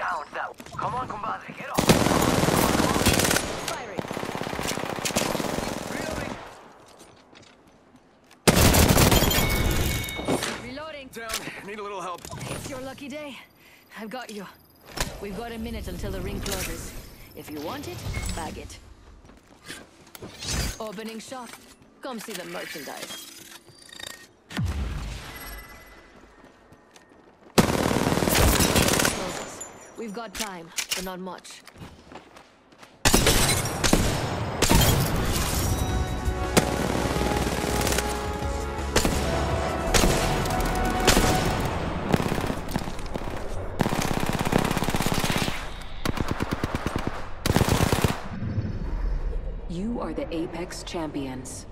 Down that. Come on, compadre, get off. Firing. Reloading. Down. Need a little help. It's your lucky day. I've got you. We've got a minute until the ring closes. If you want it, bag it. Opening shop. Come see the merchandise. Closes. We've got time, but not much. You are the Apex Champions.